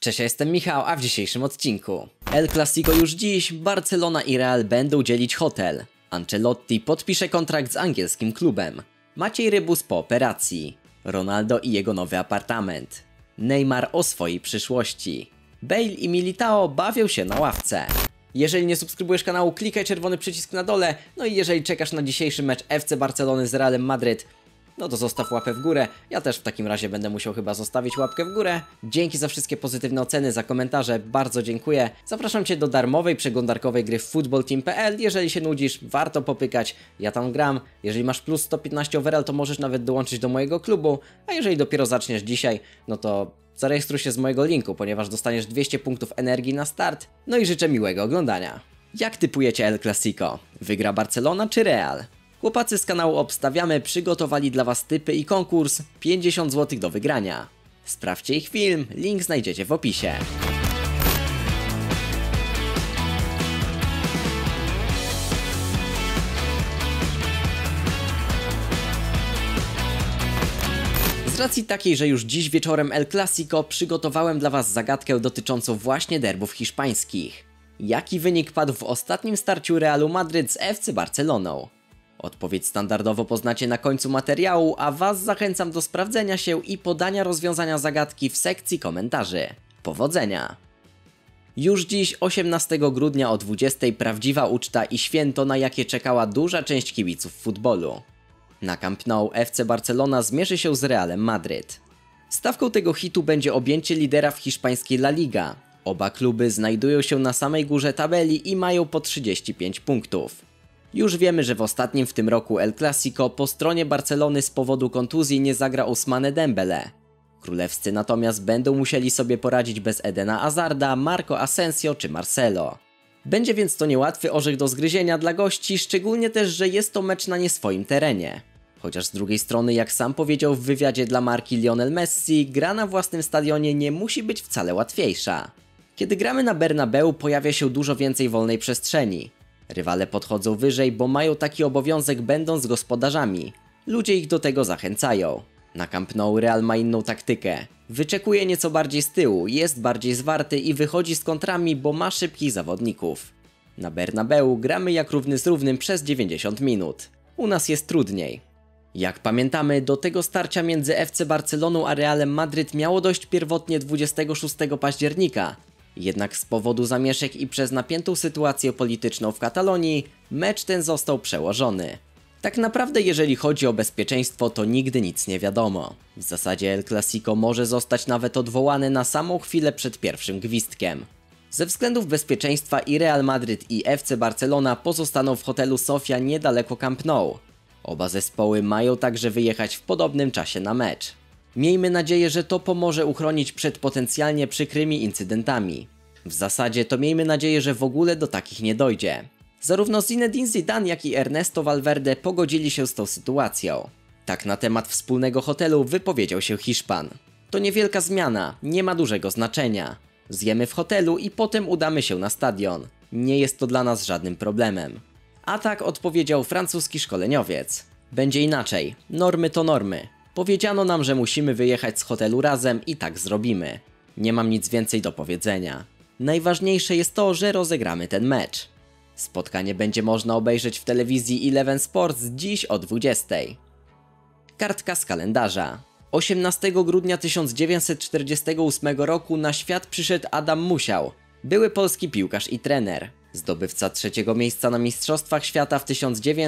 Cześć, ja jestem Michał, a w dzisiejszym odcinku El Clasico już dziś, Barcelona i Real będą dzielić hotel. Ancelotti podpisze kontrakt z angielskim klubem. Maciej Rybus po operacji. Ronaldo i jego nowy apartament. Neymar o swojej przyszłości. Bale i Militao bawią się na ławce. Jeżeli nie subskrybujesz kanału, klikaj czerwony przycisk na dole. No i jeżeli czekasz na dzisiejszy mecz FC Barcelony z Realem Madryt, no to zostaw łapę w górę. Ja też w takim razie będę musiał chyba zostawić łapkę w górę. Dzięki za wszystkie pozytywne oceny, za komentarze, bardzo dziękuję. Zapraszam Cię do darmowej przeglądarkowej gry w footballteam.pl. Jeżeli się nudzisz, warto popykać, ja tam gram. Jeżeli masz plus 115 overall, to możesz nawet dołączyć do mojego klubu. A jeżeli dopiero zaczniesz dzisiaj, no to zarejestruj się z mojego linku, ponieważ dostaniesz 200 punktów energii na start. No i życzę miłego oglądania. Jak typujecie El Clasico? Wygra Barcelona czy Real? Chłopacy z kanału Obstawiamy przygotowali dla Was typy i konkurs 50 zł do wygrania. Sprawdźcie ich film, link znajdziecie w opisie. Z racji takiej, że już dziś wieczorem El Clasico, przygotowałem dla Was zagadkę dotyczącą właśnie derbów hiszpańskich. Jaki wynik padł w ostatnim starciu Realu Madryt z FC Barceloną? Odpowiedź standardowo poznacie na końcu materiału, a Was zachęcam do sprawdzenia się i podania rozwiązania zagadki w sekcji komentarzy. Powodzenia! Już dziś 18 grudnia o 20:00 prawdziwa uczta i święto, na jakie czekała duża część kibiców futbolu. Na Camp Nou FC Barcelona zmierzy się z Realem Madryt. Stawką tego hitu będzie objęcie lidera w hiszpańskiej La Liga. Oba kluby znajdują się na samej górze tabeli i mają po 35 punktów. Już wiemy, że w ostatnim w tym roku El Clasico po stronie Barcelony z powodu kontuzji nie zagra Ousmane Dembele. Królewscy natomiast będą musieli sobie poradzić bez Edena Hazarda, Marco Asensio czy Marcelo. Będzie więc to niełatwy orzech do zgryzienia dla gości, szczególnie też, że jest to mecz na nie swoim terenie. Chociaż z drugiej strony, jak sam powiedział w wywiadzie dla marki Lionel Messi, gra na własnym stadionie nie musi być wcale łatwiejsza. Kiedy gramy na Bernabeu, pojawia się dużo więcej wolnej przestrzeni. Rywale podchodzą wyżej, bo mają taki obowiązek będąc gospodarzami. Ludzie ich do tego zachęcają. Na Camp Nou Real ma inną taktykę. Wyczekuje nieco bardziej z tyłu, jest bardziej zwarty i wychodzi z kontrami, bo ma szybkich zawodników. Na Bernabeu gramy jak równy z równym przez 90 minut. U nas jest trudniej. Jak pamiętamy, do tego starcia między FC Barceloną a Realem Madryt miało dojść pierwotnie 26 października. Jednak z powodu zamieszek i przez napiętą sytuację polityczną w Katalonii, mecz ten został przełożony. Tak naprawdę jeżeli chodzi o bezpieczeństwo, to nigdy nic nie wiadomo. W zasadzie El Clasico może zostać nawet odwołany na samą chwilę przed pierwszym gwizdkiem. Ze względów bezpieczeństwa i Real Madryt i FC Barcelona pozostaną w hotelu Sofia niedaleko Camp Nou. Oba zespoły mają także wyjechać w podobnym czasie na mecz. Miejmy nadzieję, że to pomoże uchronić przed potencjalnie przykrymi incydentami. W zasadzie to miejmy nadzieję, że w ogóle do takich nie dojdzie. Zarówno Zinedine Zidane, jak i Ernesto Valverde pogodzili się z tą sytuacją. Tak na temat wspólnego hotelu wypowiedział się Hiszpan. To niewielka zmiana, nie ma dużego znaczenia. Zjemy w hotelu i potem udamy się na stadion. Nie jest to dla nas żadnym problemem. A tak odpowiedział francuski szkoleniowiec. Będzie inaczej, normy to normy. Powiedziano nam, że musimy wyjechać z hotelu razem i tak zrobimy. Nie mam nic więcej do powiedzenia. Najważniejsze jest to, że rozegramy ten mecz. Spotkanie będzie można obejrzeć w telewizji Eleven Sports dziś o 20:00. Kartka z kalendarza. 18 grudnia 1948 roku na świat przyszedł Adam Musiał, były polski piłkarz i trener. Zdobywca 3. miejsca na Mistrzostwach Świata w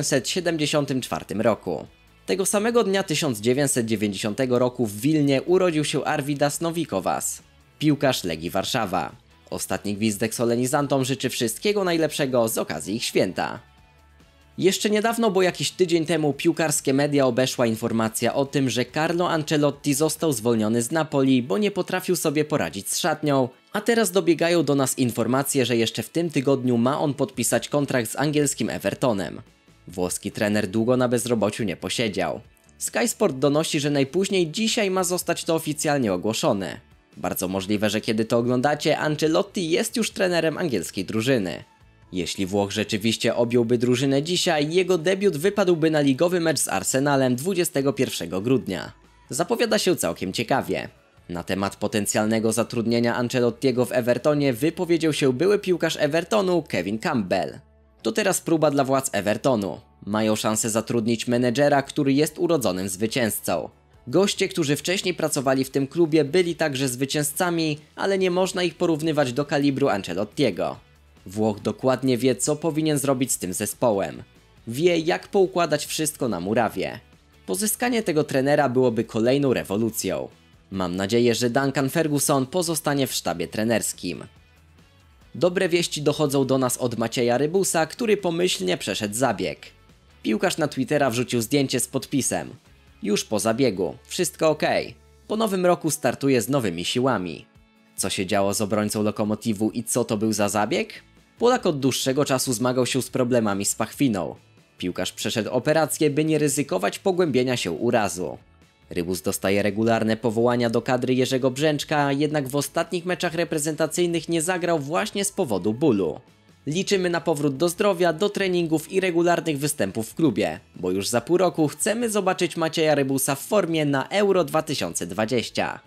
1974 roku. Tego samego dnia 1990 roku w Wilnie urodził się Arvydas Novikowas, piłkarz Legii Warszawa. Ostatni gwizdek solenizantom życzy wszystkiego najlepszego z okazji ich święta. Jeszcze niedawno, bo jakiś tydzień temu, piłkarskie media obeszła informacja o tym, że Carlo Ancelotti został zwolniony z Napoli, bo nie potrafił sobie poradzić z szatnią, a teraz dobiegają do nas informacje, że jeszcze w tym tygodniu ma on podpisać kontrakt z angielskim Evertonem. Włoski trener długo na bezrobociu nie posiedział. Sky Sport donosi, że najpóźniej dzisiaj ma zostać to oficjalnie ogłoszone. Bardzo możliwe, że kiedy to oglądacie, Ancelotti jest już trenerem angielskiej drużyny. Jeśli Włoch rzeczywiście objąłby drużynę dzisiaj, jego debiut wypadłby na ligowy mecz z Arsenalem 21 grudnia. Zapowiada się całkiem ciekawie. Na temat potencjalnego zatrudnienia Ancelottiego w Evertonie wypowiedział się były piłkarz Evertonu Kevin Campbell. To teraz próba dla władz Evertonu. Mają szansę zatrudnić menedżera, który jest urodzonym zwycięzcą. Goście, którzy wcześniej pracowali w tym klubie, byli także zwycięzcami, ale nie można ich porównywać do kalibru Ancelottiego. Włoch dokładnie wie, co powinien zrobić z tym zespołem. Wie, jak poukładać wszystko na murawie. Pozyskanie tego trenera byłoby kolejną rewolucją. Mam nadzieję, że Duncan Ferguson pozostanie w sztabie trenerskim. Dobre wieści dochodzą do nas od Macieja Rybusa, który pomyślnie przeszedł zabieg. Piłkarz na Twittera wrzucił zdjęcie z podpisem: już po zabiegu, wszystko ok. Po nowym roku startuje z nowymi siłami. Co się działo z obrońcą Lokomotivu i co to był za zabieg? Polak od dłuższego czasu zmagał się z problemami z pachwiną. Piłkarz przeszedł operację, by nie ryzykować pogłębienia się urazu. Rybus dostaje regularne powołania do kadry Jerzego Brzęczka, jednak w ostatnich meczach reprezentacyjnych nie zagrał właśnie z powodu bólu. Liczymy na powrót do zdrowia, do treningów i regularnych występów w klubie, bo już za pół roku chcemy zobaczyć Macieja Rybusa w formie na Euro 2020.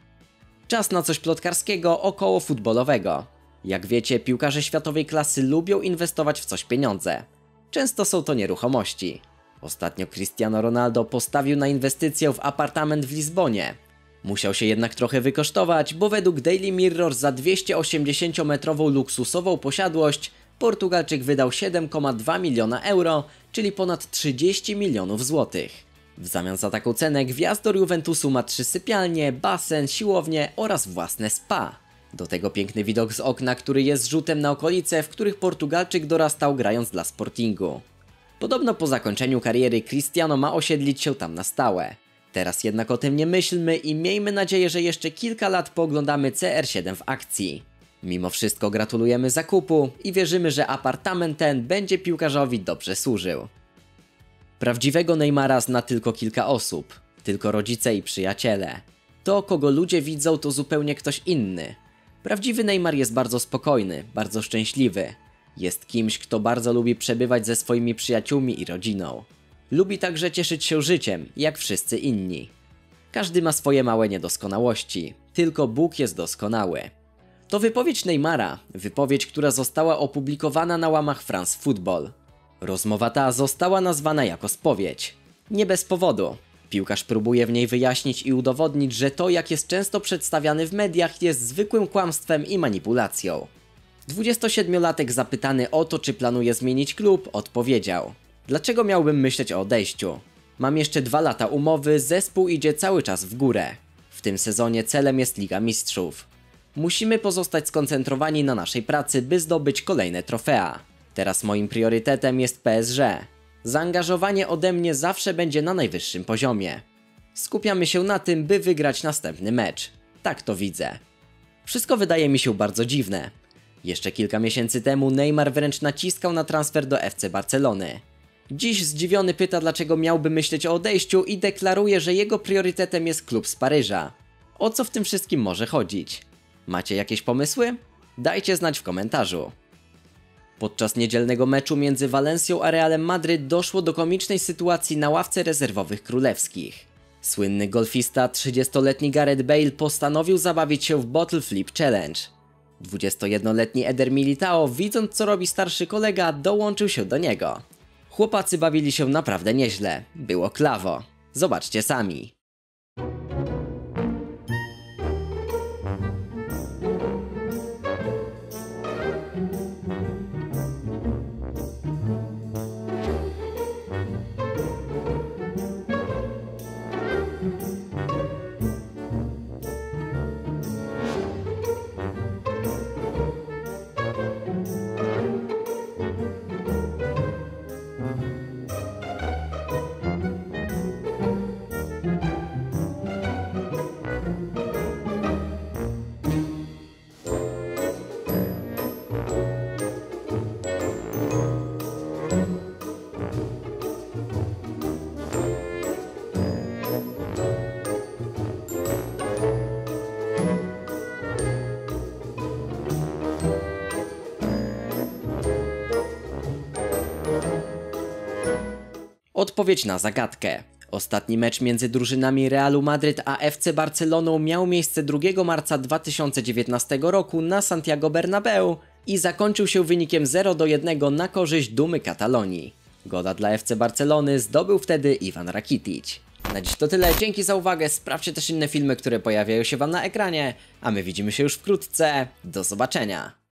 Czas na coś plotkarskiego około futbolowego. Jak wiecie, piłkarze światowej klasy lubią inwestować w coś pieniądze. Często są to nieruchomości. Ostatnio Cristiano Ronaldo postawił na inwestycję w apartament w Lizbonie. Musiał się jednak trochę wykosztować, bo według Daily Mirror za 280-metrową luksusową posiadłość Portugalczyk wydał 7,2 miliona euro, czyli ponad 30 milionów złotych. W zamian za taką cenę gwiazdor Juventusu ma 3 sypialnie, basen, siłownię oraz własne spa. Do tego piękny widok z okna, który jest rzutem na okolice, w których Portugalczyk dorastał grając dla Sportingu. Podobno po zakończeniu kariery Cristiano ma osiedlić się tam na stałe. Teraz jednak o tym nie myślmy i miejmy nadzieję, że jeszcze kilka lat pooglądamy CR7 w akcji. Mimo wszystko gratulujemy zakupu i wierzymy, że apartament ten będzie piłkarzowi dobrze służył. Prawdziwego Neymara zna tylko kilka osób, tylko rodzice i przyjaciele. To, kogo ludzie widzą, to zupełnie ktoś inny. Prawdziwy Neymar jest bardzo spokojny, bardzo szczęśliwy. Jest kimś, kto bardzo lubi przebywać ze swoimi przyjaciółmi i rodziną. Lubi także cieszyć się życiem, jak wszyscy inni. Każdy ma swoje małe niedoskonałości, tylko Bóg jest doskonały. To wypowiedź Neymara, wypowiedź, która została opublikowana na łamach France Football. Rozmowa ta została nazwana jako spowiedź. Nie bez powodu. Piłkarz próbuje w niej wyjaśnić i udowodnić, że to, jak jest często przedstawiany w mediach, jest zwykłym kłamstwem i manipulacją. 27-latek zapytany o to, czy planuje zmienić klub, odpowiedział: dlaczego miałbym myśleć o odejściu? Mam jeszcze 2 lata umowy, zespół idzie cały czas w górę. W tym sezonie celem jest Liga Mistrzów. Musimy pozostać skoncentrowani na naszej pracy, by zdobyć kolejne trofea. Teraz moim priorytetem jest PSG. Zaangażowanie ode mnie zawsze będzie na najwyższym poziomie. Skupiamy się na tym, by wygrać następny mecz. Tak to widzę. Wszystko wydaje mi się bardzo dziwne. Jeszcze kilka miesięcy temu Neymar wręcz naciskał na transfer do FC Barcelony. Dziś zdziwiony pyta, dlaczego miałby myśleć o odejściu i deklaruje, że jego priorytetem jest klub z Paryża. O co w tym wszystkim może chodzić? Macie jakieś pomysły? Dajcie znać w komentarzu. Podczas niedzielnego meczu między Valencją a Realem Madryt doszło do komicznej sytuacji na ławce rezerwowych królewskich. Słynny golfista, 30-letni Gareth Bale, postanowił zabawić się w Bottle Flip Challenge. 21-letni Eder Militao, widząc co robi starszy kolega, dołączył się do niego. Chłopacy bawili się naprawdę nieźle. Było klawo. Zobaczcie sami. Odpowiedź na zagadkę. Ostatni mecz między drużynami Realu Madryt a FC Barceloną miał miejsce 2 marca 2019 roku na Santiago Bernabeu i zakończył się wynikiem 0-1 na korzyść Dumy Katalonii. Gola dla FC Barcelony zdobył wtedy Ivan Rakitic. Na dziś to tyle, dzięki za uwagę, sprawdźcie też inne filmy, które pojawiają się wam na ekranie, a my widzimy się już wkrótce, do zobaczenia!